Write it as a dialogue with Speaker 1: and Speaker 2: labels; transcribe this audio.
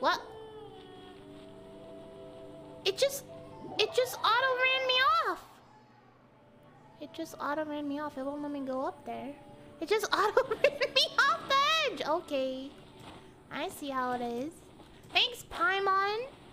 Speaker 1: What? It just auto ran me off. It just auto ran me off. It won't let me go up there. It just auto ran me off the edge. Okay. I see how it is. Thanks, Paimon.